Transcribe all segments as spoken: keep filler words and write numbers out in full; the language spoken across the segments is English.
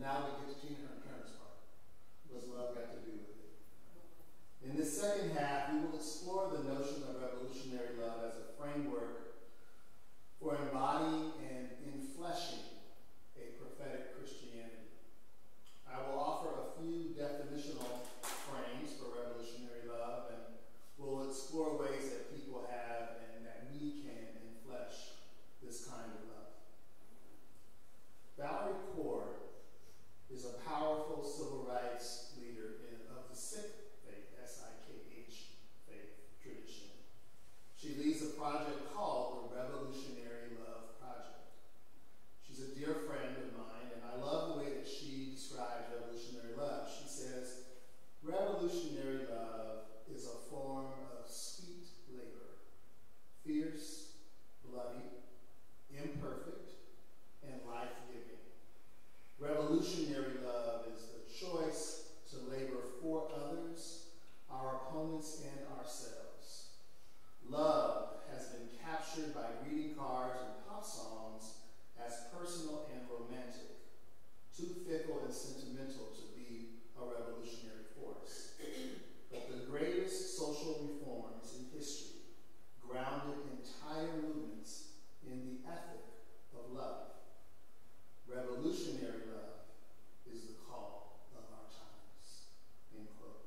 now we get to Tina Turner's part. What's love got to do with it? In this second half, we will explore the notion of revolutionary love as a framework for embodying and infleshing a prophetic Christianity. I will offer a few definitional frames for revolutionary love, and we'll explore ways that people have and that we can inflesh this kind of love. Valerie Cord is a powerful civil rights leader in, of the Sikh faith, S I K H faith tradition. She leads a project called the Revolutionary Love Project. She's a dear friend of mine, and I love the way that she describes revolutionary love. She says, revolutionary love is a form of sweet labor, fierce, bloody, imperfect, and life-giving. Revolutionary love is the choice to labor for others, our opponents, and ourselves. Love has been captured by greeting cards and pop songs as personal and romantic, too fickle and sentimental to be a revolutionary force. But the greatest social reforms in history grounded entire movements in the ethic of love. Revolutionary love is the call of our times, end quote.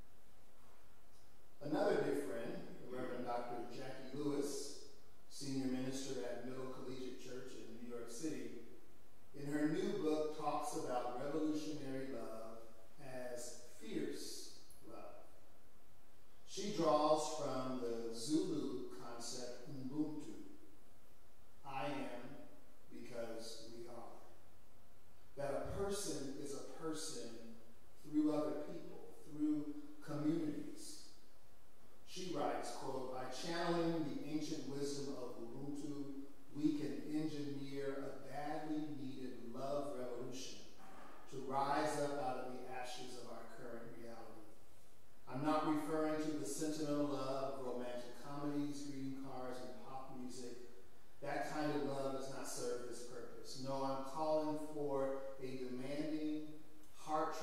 Another dear friend, the Reverend Doctor Jackie Lewis, senior minister at Middle Collegiate Church in New York City, in her new book talks about revolutionary love as fierce love. She draws from the Zulu concept Ubuntu. I am because we are. That a person is a person through other people, through communities. She writes, quote, by channeling the ancient wisdom of Ubuntu, we can engineer a badly needed love revolution to rise up out of the ashes of our current reality. I'm not referring to the sentimental love of romantic comedies, greeting cards, and pop music. That kind of love does not serve this purpose. No, I'm calling for a demanding, heart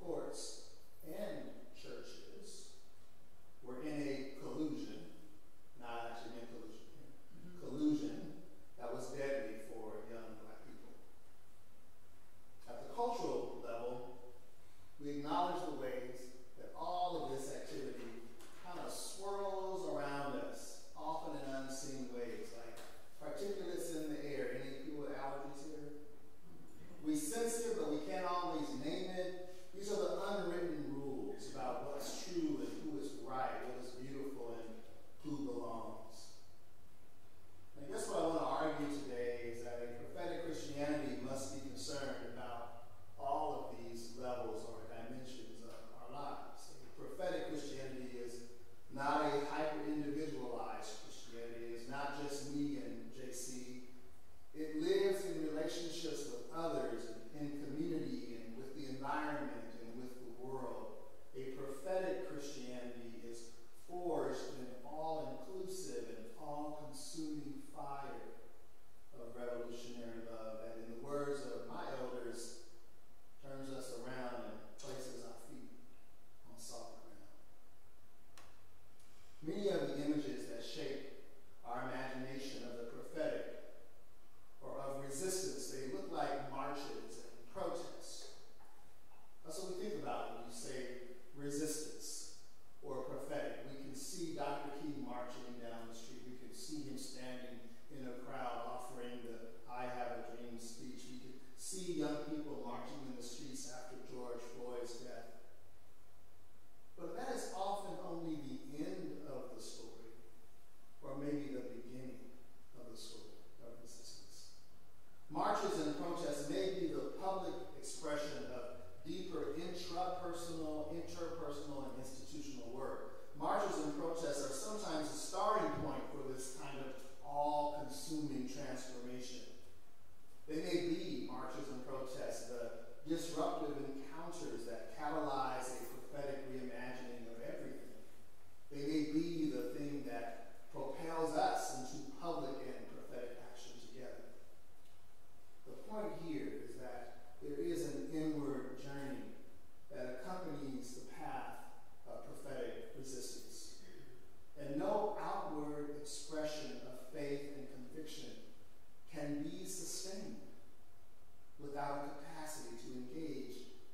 courts and churches were in a collusion, not actually in collusion, mm-hmm. collusion that was deadly for young black people. At the cultural level, we acknowledge the ways that all of this activity kind of swirls around us, often in unseen ways, like particulates in the air. Any people with allergies here? We sense it, but we can't always name it. These are the unwritten rules about what's true and who is right, what is beautiful and who belongs. And I guess what I want to argue today is that a prophetic Christianity must be concerned about all of these levels or dimensions of our lives. A prophetic Christianity is not a hyper-individualized Christianity. It's not just me and J C. It lives in relationships with others, and in community, and with the environment, and with the world. A prophetic Christianity is forged in an all-inclusive and all-consuming fire of revolutionary love that, in the words of my elders, turns us around and places our feet on solid ground. Many of the images that shape our imagination of the prophetic or of resistance, they look like marches and protests. That's what we think about when you say resistance or prophetic. We can see Doctor King marching down the street. We can see him standing in a crowd offering the I Have a Dream speech. We can see young people marching in the streets after George Floyd's death. But that is often only the end of the story, or maybe the beginning of the story of resistance. Marches and protests may be the public expression of deeper intrapersonal, interpersonal, and institutional work. Marches and protests are sometimes a starting point for this kind of all-consuming transformation. They may be, marches and protests, the disruptive encounters that catalyze a prophetic reimagining of everything. They may be the thing that propels us into public and prophetic action together. The point here is that there is an inward journey that accompanies the path of prophetic resistance. And no outward expression of faith and conviction can be sustained without a capacity to engage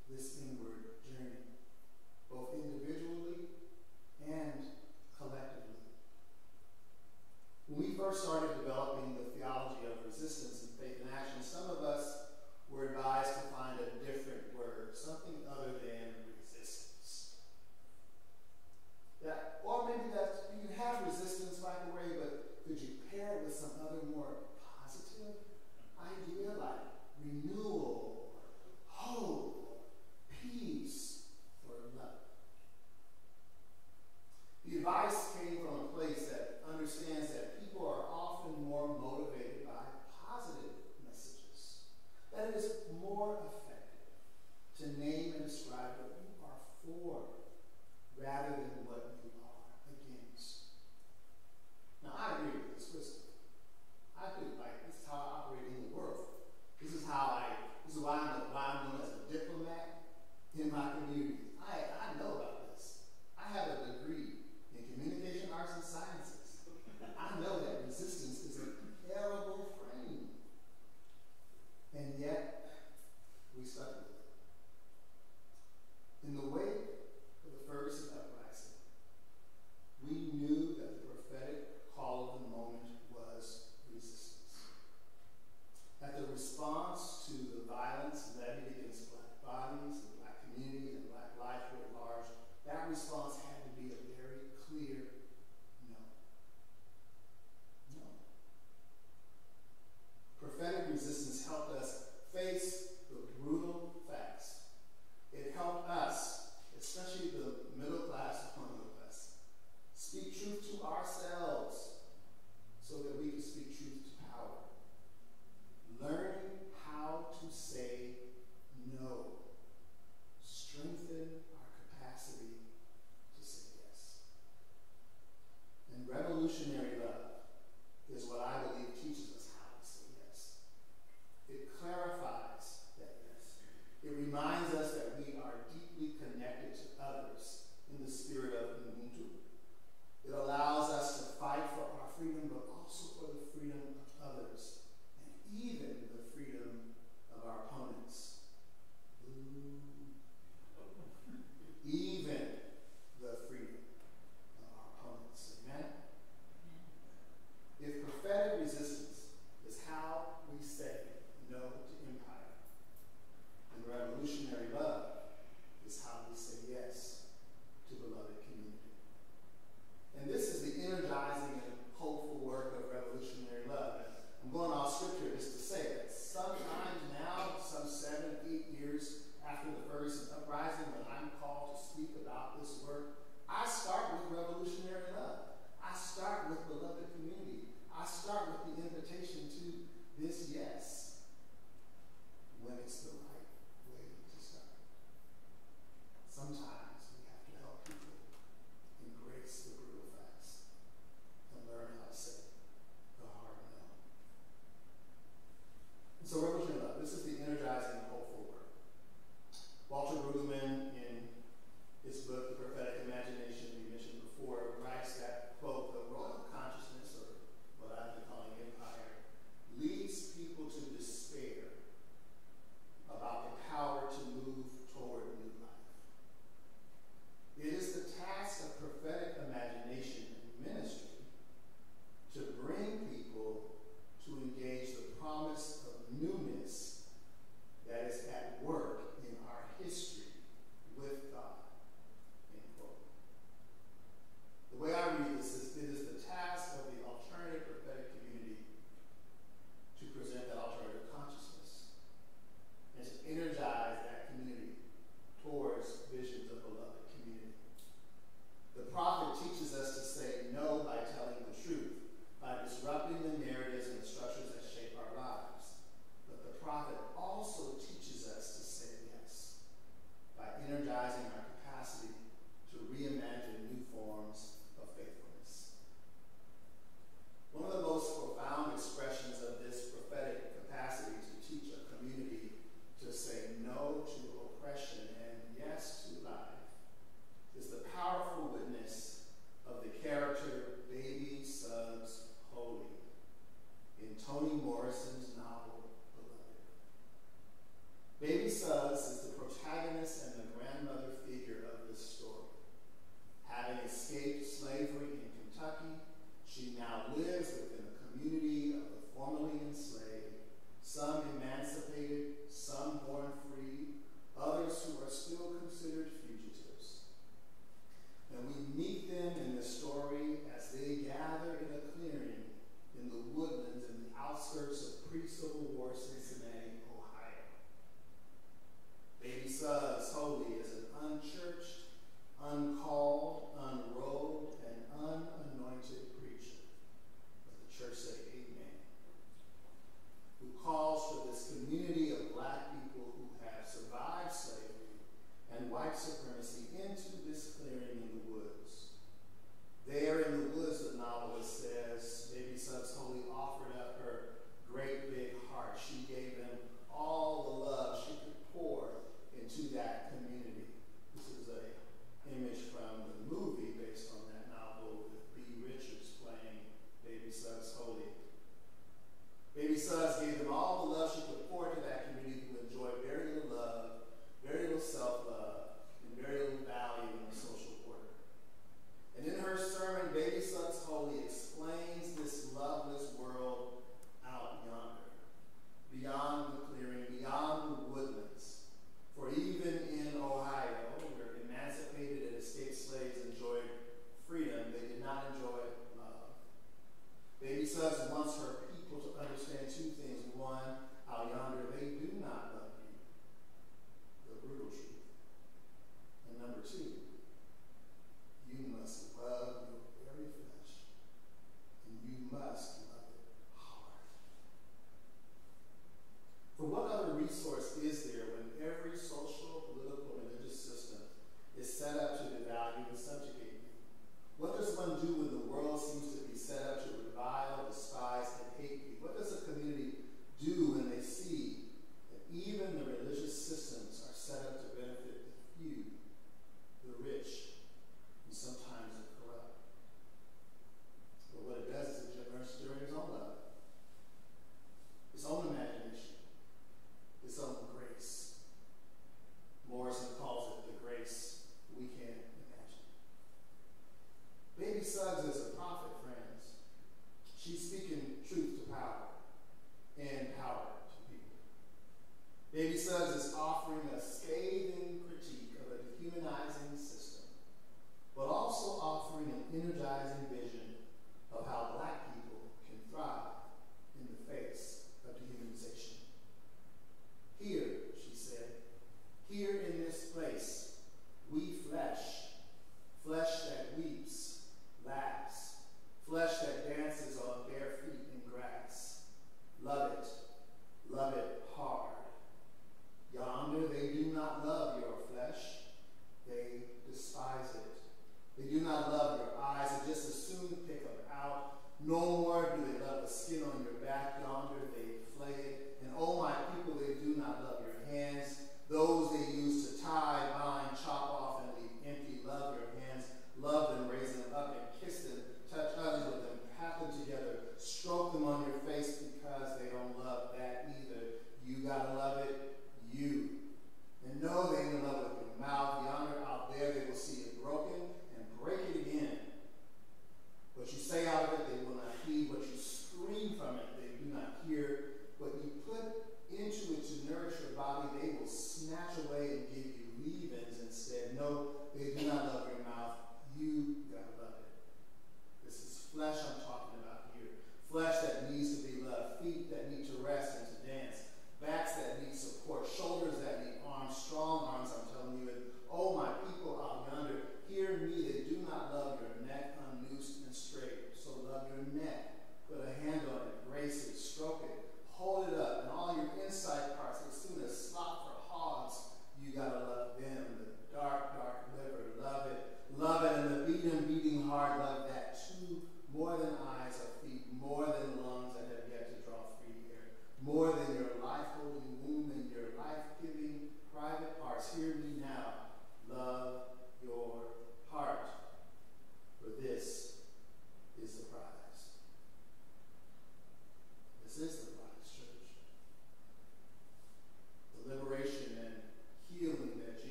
white supremacy into this clearing in the woods. There in the woods, the novelist says, baby Suggs Holy offered up her great big heart. She gave him all the love she could pour into that community. This is an image from the movie based on that novel with B. Richards playing baby Suggs Holy. Baby Suggs gave them all the love she could pour into that community who enjoyed very little love, very little self-love, and very little value in the social order. And in her sermon, baby Suggs Holy explains this loveless world out yonder, beyond the clearing, beyond the woodlands. For even in Ohio, where emancipated and escaped slaves enjoyed freedom, they did not enjoy love. Baby Suggs wants her people to understand two things. One, out yonder, they do not love you, the brutal truth. And number two, you must love your very flesh, and you must love it hard. For what other resource is there when every social, political, religious system is set up to devalue and subjugate you? What does one do when the world seems to be set up to revile, despise, and hate you? What does a community do when they see that even the religious systems are set up to benefit the few, the rich, and sometimes the corrupt? But what it does is it burns during its own love, its own imagination, its own grace. Morrison calls it the grace we can't imagine. Baby Suggs is a prophet, friends. She's speaking truth to power and power to people. Baby Suggs is offering a scathing critique of a dehumanizing system, but also offering an energizing vision of how black people can thrive in the face of dehumanization. Here, she said, here in this place, we flesh, flesh that weeps, laughs, flesh that dances on bare feet in grass. Love it, love it hard. Yonder, they do not love your flesh, they despise it. They do not love your eyes, they just as soon pick them out. No more do they love the skin on your back. Yonder, they flay it. And oh my people, they do not love your hands. Those they use to tie, bind, chop off, and leave empty. Love your hands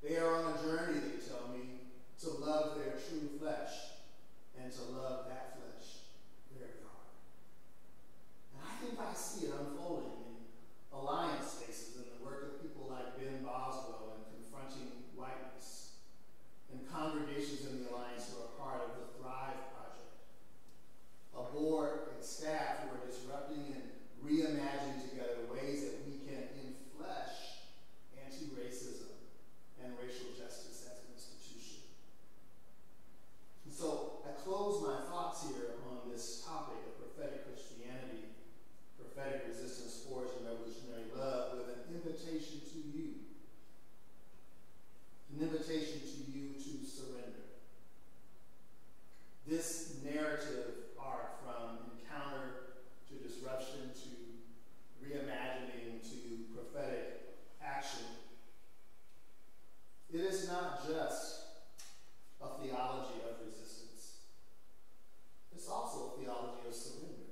They are on a journey, they tell me, to love their true flesh and to love that flesh very hard. And I think I see it unfolding in alliance spaces, in the work of people like Ben Boswell in confronting whiteness, and congregations in the alliance who are part of the Thrive Project, a board and staff who are disrupting and reimagining together ways that we can enflesh anti-racism and racial justice as an institution. And so I close my thoughts here on this topic of prophetic Christianity, prophetic resistance, force, and revolutionary love with an invitation to you. An invitation to you to surrender. This narrative arc from encounter to disruption to reimagining to prophetic action, it is not just a theology of resistance. It's also a theology of surrender.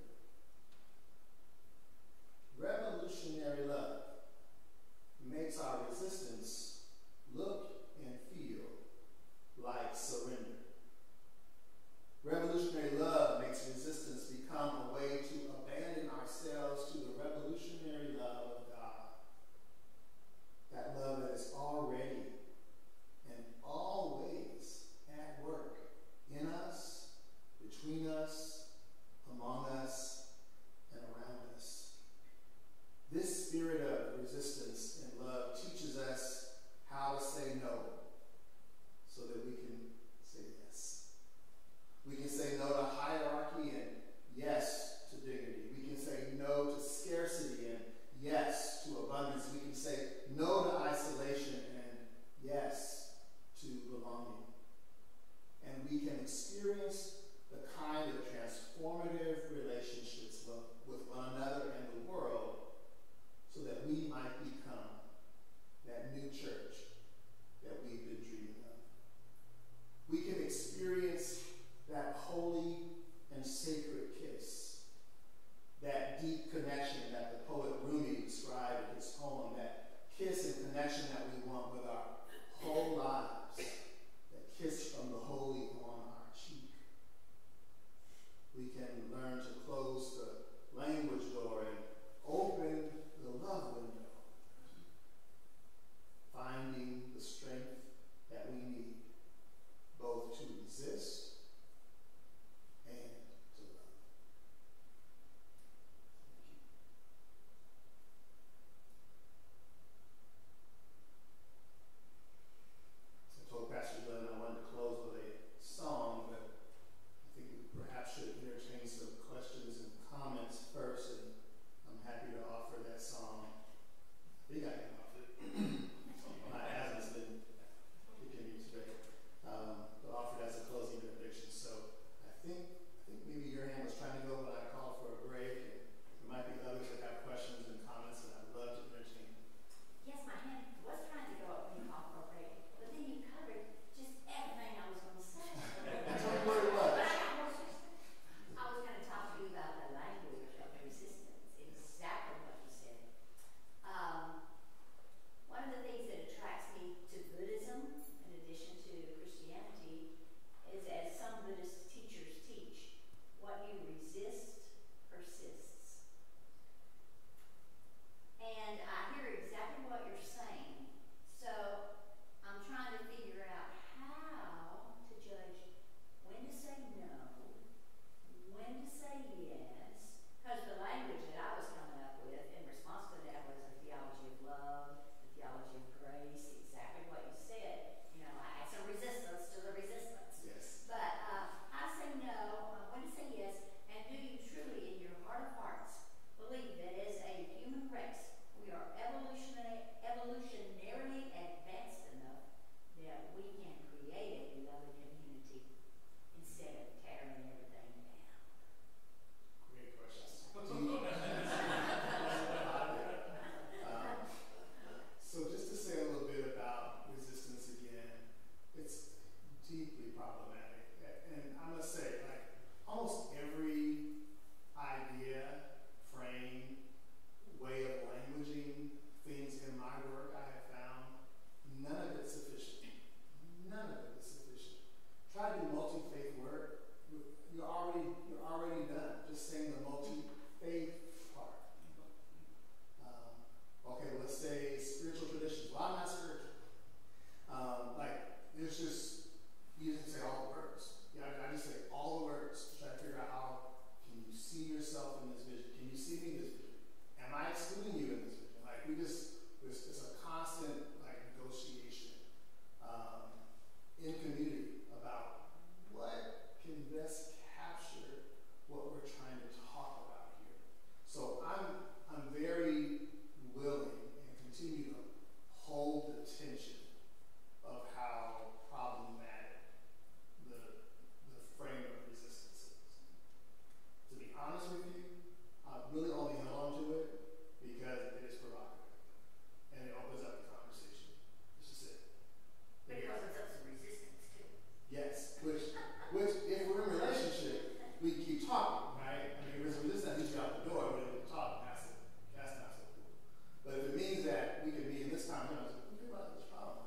Revolutionary love makes our resistance look and feel like surrender. Revolutionary love makes resistance become a way to abandon ourselves to the revolutionary love of God. That love that is already and always at work in us, between us, among us, and around us. This spirit of resistance and love teaches us attention of how problematic the, the frame of resistance is. To be honest with you, I really only held on to it because it is provocative. And it opens up the conversation. This is it. But it opens up some resistance too. Yes, which, which if we're in a relationship, we keep talking, right? I mean, if there's resistance that leads you out the door, but if we're talking, that's, that's not so cool. But if it means that we can be in this time, you know, we can about this problem.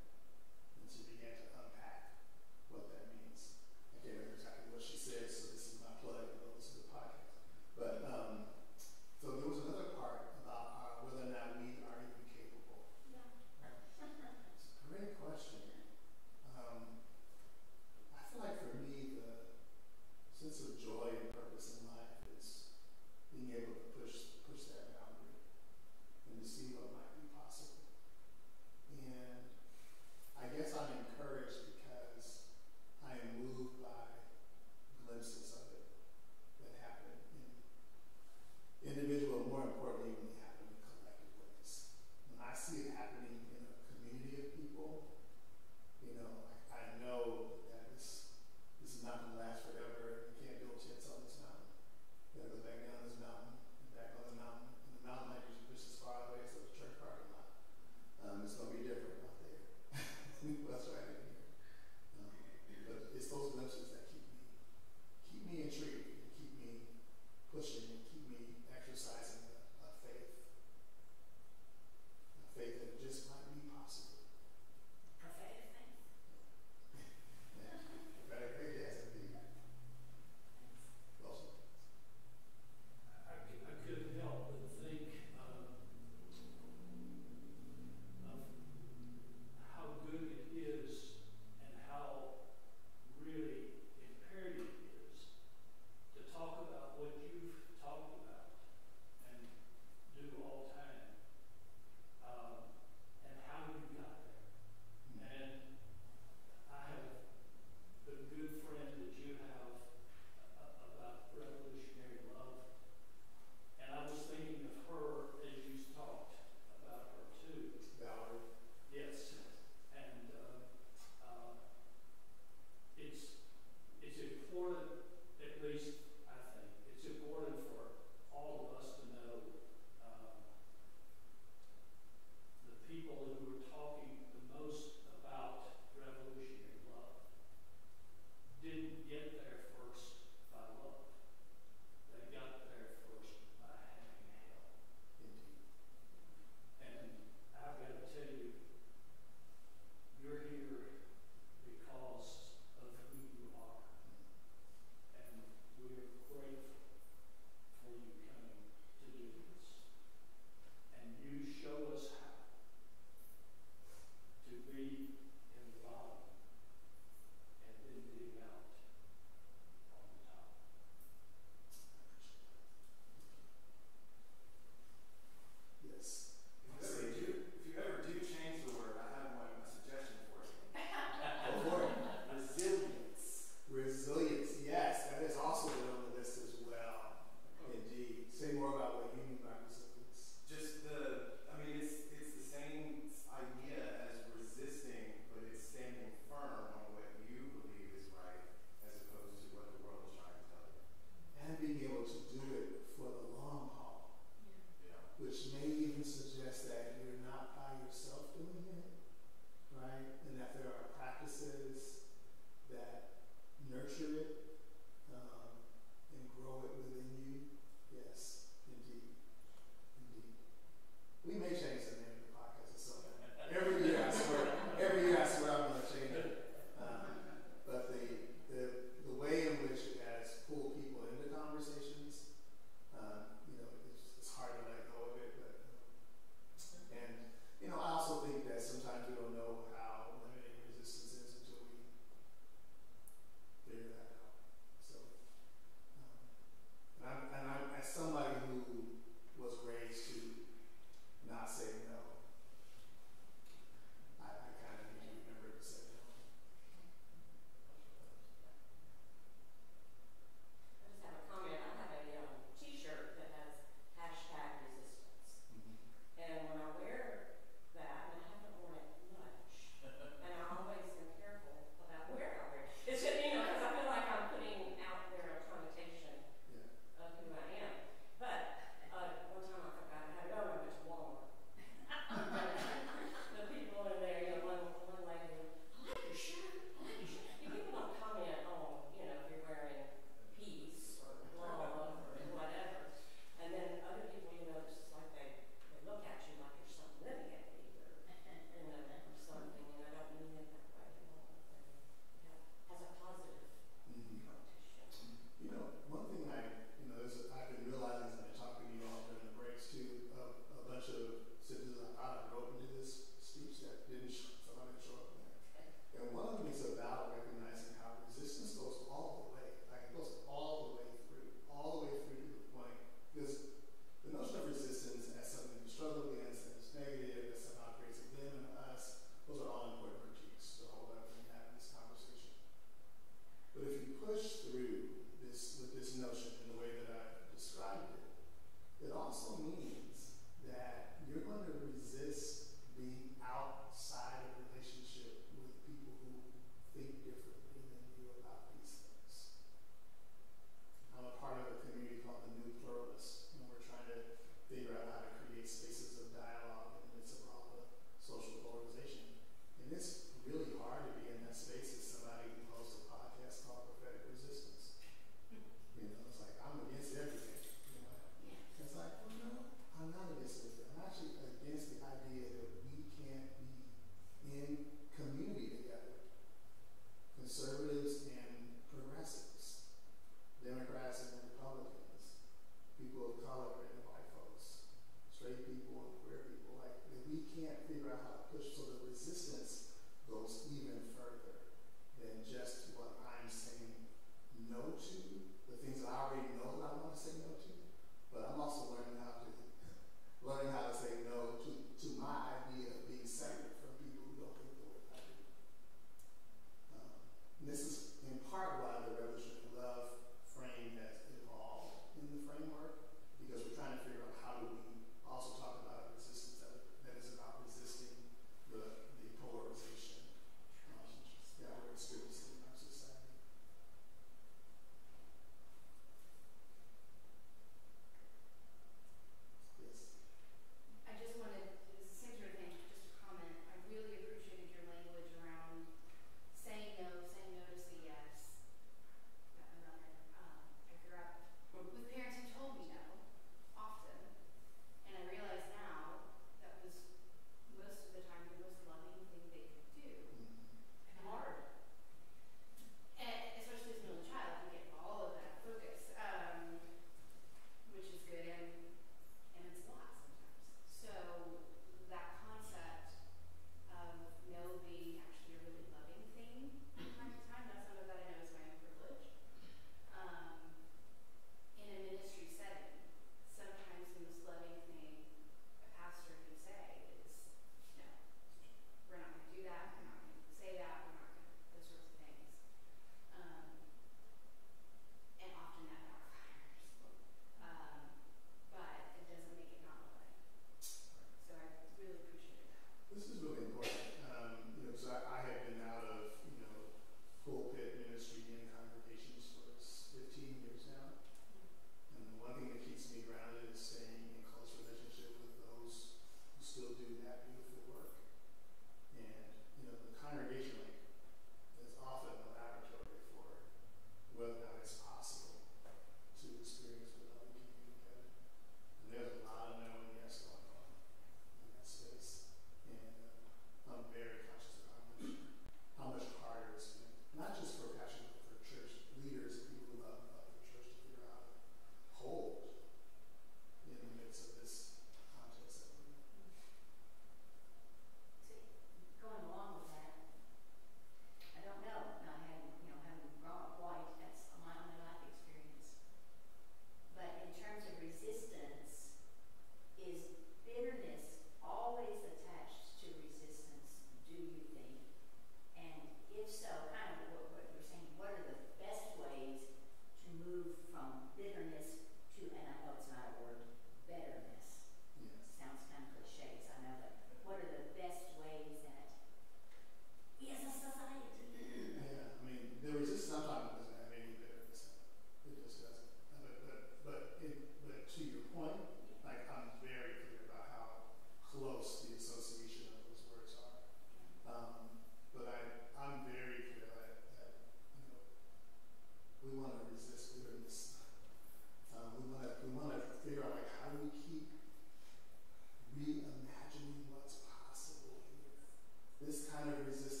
kind of resistance